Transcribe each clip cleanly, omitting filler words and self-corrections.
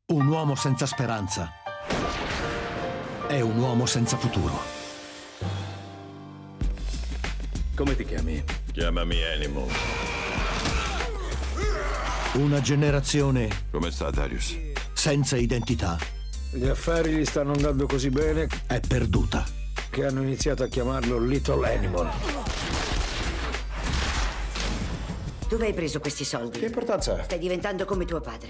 Un uomo senza speranza è un uomo senza futuro. Come ti chiami? Chiamami Animal. Una generazione Come sta, Darius? senza identità Gli affari gli stanno andando così bene è perduta. che hanno iniziato a chiamarlo Little Animal. Dove hai preso questi soldi? Che importanza ha? Stai diventando come tuo padre.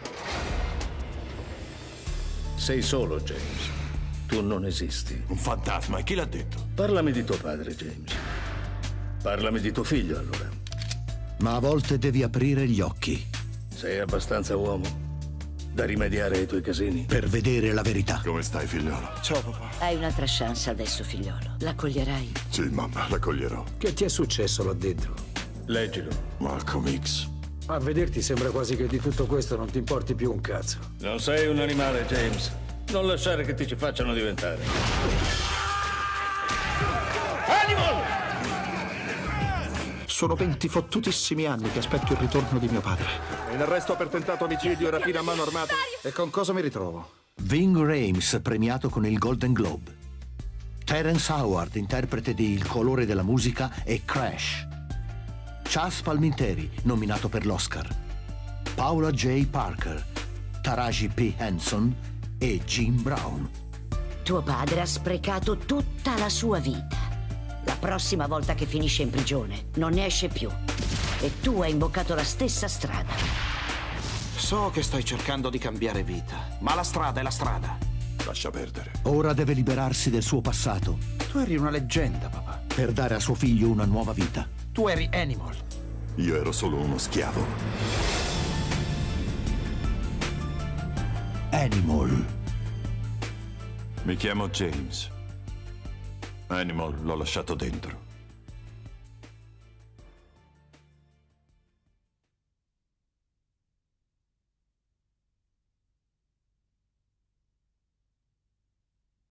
Sei solo, James. Tu non esisti. Un fantasma, e chi l'ha detto? Parlami di tuo padre, James. Parlami di tuo figlio, allora. Ma a volte devi aprire gli occhi Sei abbastanza uomo da rimediare ai tuoi casini? per vedere la verità. Come stai, figliolo? Ciao papà. Hai un'altra chance adesso, figliolo. L'accoglierai? Sì, mamma, l'accoglierò. Che ti è successo là dentro? Leggilo. Malcolm X. A vederti sembra quasi che di tutto questo non ti importi più un cazzo. Non sei un animale, James. Non lasciare che ti ci facciano diventare. Animal! Sono 20 fottutissimi anni che aspetto il ritorno di mio padre. In arresto per tentato omicidio e rapina a mano armata. E con cosa mi ritrovo? Ving Rhames, premiato con il Golden Globe. Terence Howard, interprete di Il colore della musica e Crash. Chas Palminteri, nominato per l'Oscar. Paula J. Parker, Taraji P. Henson e Jim Brown. Tuo padre ha sprecato tutta la sua vita. La prossima volta che finisce in prigione non ne esce più. E tu hai imboccato la stessa strada. So che stai cercando di cambiare vita, ma la strada è la strada. Lascia perdere. Ora deve liberarsi del suo passato Tu eri una leggenda, papà. per dare a suo figlio una nuova vita. Tu eri Animal. Io ero solo uno schiavo. Animal. Mi chiamo James. Animal l'ho lasciato dentro.